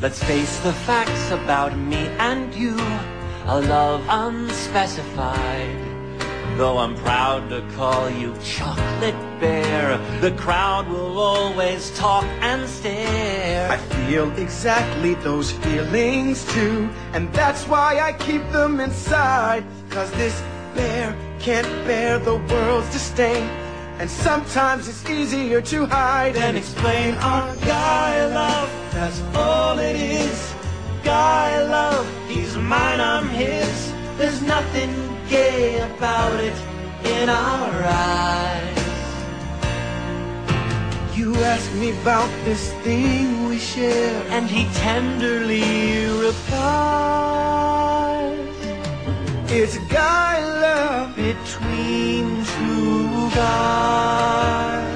Let's face the facts about me and you, a love unspecified. Though I'm proud to call you Chocolate Bear, the crowd will always talk and stare. I feel exactly those feelings too, and that's why I keep them inside. 'Cause this bear can't bear the world's disdain, and sometimes it's easier to hide Then explain our guy love, that's all it is. Guy love, he's mine, I'm his. There's nothing gay about it in our eyes. You ask me about this thing we share, And he tenderly replies, it's guy love between two guys.